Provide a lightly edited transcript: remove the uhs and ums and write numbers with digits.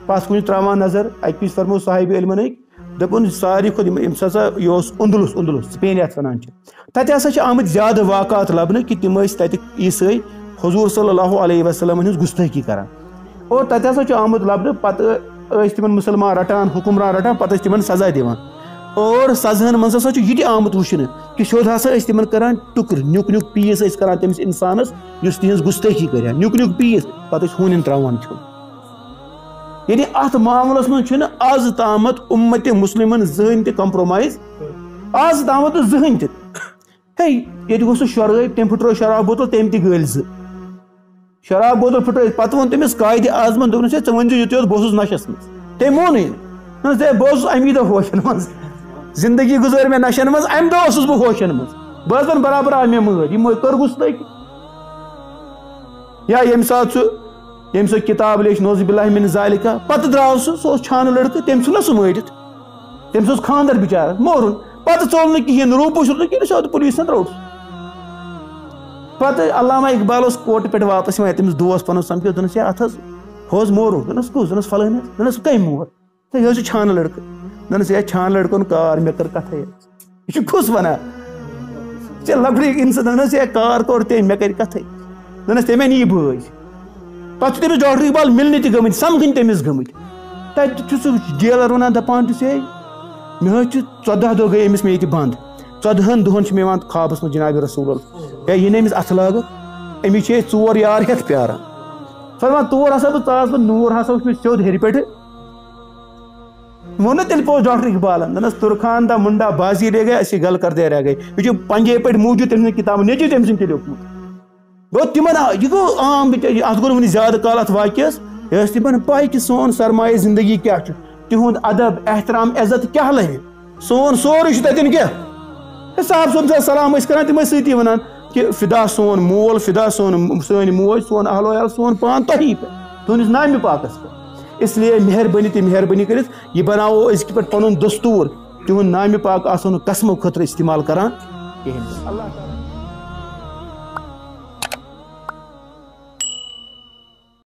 پس کن تراوان نظر اکہ وز فرمو صاحب علمن دپن ساری کھت یہ اندلس سپین یتھ ونان تتہ ہسا آمت زیادہ واقعات لبنہ کہ تم تتہ عیسائی حضور صلی اللہ علیہ وسلم ہز گستاخی کران اور تتہ ہسا آمت لبنہ پتہ تمن مسلمان رٹان حکمران رٹان پتہ تمن سزا دیوان اور سزہن من ہسا یہ آمت وچھنہ کہ سیود ہسا تمن کران ٹکر نیک نیک پیس کران تمس انسانس یس تہذ گستاخی کرا نیک نیک پیس پتہ ہونن تراوان چھن یعنی ات معاملس من آز تامت امت مسلمن زہن تہ کمپرومائز آز تامت زہن تہ یہ گو سہ شراب تم پھٹرو شراب بوتل تم تہ گل شراب بوتل پھٹرو پتہ ون تمس قائد اعظمن دپنس ژے ون یوت بہ نشس مز تم مونی بہ امی دہ ہوشن مز زندگی گزار میں نشن مز ام دہ بہ ہوشن مز بہ برابر آ مے مٲر یہ کر گستاخی یا یم سات سہ کتاب لیچ نوز باللہ من ذالکہ پتہ دراو سہ چھان لڑکہ تم ژھن سہ مٲرتھ تمس خاندر بچار مورن پتہ ژول نہ کہین روپوش کہین سیود پولیسن روٹ پتہ علامہ اقبال اس کوٹ پہ واپس یوان تمس دوست پن سمکھو دنس ات ہوز مورو دنس کس دنس فلٲنس دنس کم مور یہ چھان لڑکہ دنس یہ چھان لڑکن کار مے کر کتھے یہ کس ونان ژے لکڑی انسان دنس یہ کار کور تم مے کر کتھے دنس تمے نی بھٲج پتہ تمس ڈاکٹر اقبال ملنہ تہ گمت سمکھن تمس گمت تتہ سہ جیلر ونان دپان تہ مے 14 دہ گئی امس مے یہ بند 14 دہن مے یوان خوابس من جناب رسول اللہ یہ امس اتھ لاگت امس 4 یار ہتھ پیاران فرمان تور ہسا بہ ژاس بہ نور ہسا وچ مے سیود ہیٚرِ پٮ۪ٹھ وہ تیل پوس ڈاکٹر اقبالن دنس ترخان دا منڈا بازی رہ گئے اسی گل کرتے رہ گئے یہ پنجے پہ موجود تم کتاب نیچے تم سن لیوکمت گو تمن یہ گو عام ات گو زیادہ کال ات واقعس یہ تمن پائی کہ سون سرمایہ زندگی کیا تہد ادب احترام عزت کیا لہے سون سورے تتن کیا صاحب صوب سلام کران تم سی ونان کہ فدا سون مول فدا سون موج سون اہل ویال سون پان تہی پہ تہندس نامہ پاکس پہ اس لیے مہربانی کرت یہ بناو ازک پہ پن دستور تہد نامہ پاک آسو قسمو خطر استعمال کران کہین اللہ تعالیٰ